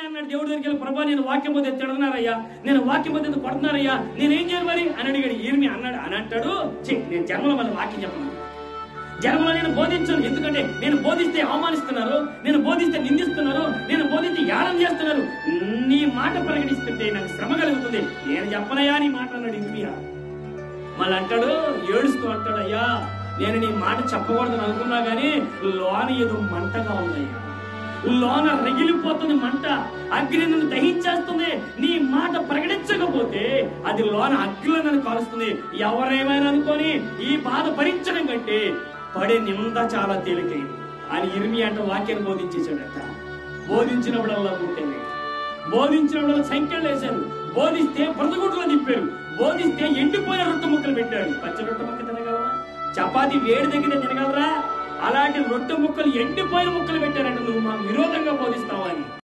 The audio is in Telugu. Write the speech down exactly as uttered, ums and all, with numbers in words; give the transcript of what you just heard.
అన్నాడు దేవుడి దగ్గరికి వెళ్ళి, ప్రభా నేను వాక్యం పోతే తిడుతున్నారయ్యా, నేను వాక్యం పోతే కొడుతున్నారయ్యా, నేనేం చేయాలి మరి అని అడిగాడు. ఇర్మియా అన్నాడు అని అంటాడు, నేను జన్మలో మళ్ళీ వాక్యం చెప్పను, జన్మలో నేను బోధించను, ఎందుకంటే నేను బోధిస్తే అవమానిస్తున్నారు, నేను బోధిస్తే నిందిస్తున్నారు, నేను బోధిస్తే యానం చేస్తున్నారు, నీ మాట ప్రకటిస్తుంటే నాకు శ్రమ కలుగుతుంది, నేను చెప్పనయ్యా నీ మాట అన్నాడు ఇర్మియా. మళ్ళీ అంటాడు, ఏడుస్తూ అంటాడు, అయ్యా నేను నీ మాట చెప్పకూడదని అనుకున్నా గానీ లోన ఏదో మంటగా ఉందయ్యా, లోన రగిలిపోతుంది మంట, అగ్ని నన్ను దహించేస్తుంది, నీ మాట ప్రకటించకపోతే అది లోన అగ్నిలో నన్ను కాలుస్తుంది, ఎవరేమైనా అనుకొని ఈ బాధ భరించడం కంటే పడే నింద చాలా తేలికైంది అని ఇర్మియా అంటే వాక్యాన్ని బోధించేశాడట. బోధించినప్పుడల్లా పుట్టింది, బోధించినప్పుడల్లా సంఖ్యలు వేశారు, బోధిస్తే బ్రతగుట్లో తిప్పారు, బోధిస్తే ఎండిపోయిన రొట్టె ముక్కలు పెట్టాడు. పచ్చి రొట్టె ముక్క తినగలరా? చపాతి వేడి దగ్గర తినగలరా? అలాంటి రొట్టె ముక్కలు ఎండిపోయిన ముక్కలు పెట్టారంటే నువ్వు మాకు విరోధంగా బోధిస్తావా అని.